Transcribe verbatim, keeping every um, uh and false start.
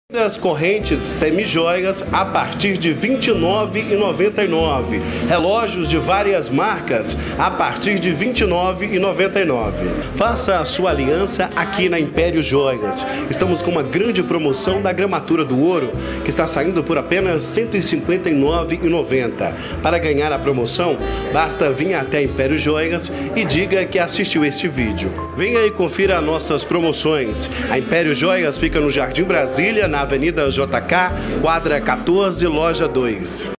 Das correntes semijoias a partir de vinte e nove reais e noventa e nove centavos. Relógios de várias marcas a partir de vinte e nove reais e noventa e nove centavos. Faça a sua aliança aqui na Império Joias. Estamos com uma grande promoção da gramatura do ouro que está saindo por apenas cento e cinquenta e nove reais e noventa centavos. Para ganhar a promoção, basta vir até a Império Joias e diga que assistiu este vídeo. Venha e confira nossas promoções. A Império Joias fica no Jardim Brasília, na Avenida J K, quadra quatorze, loja dois.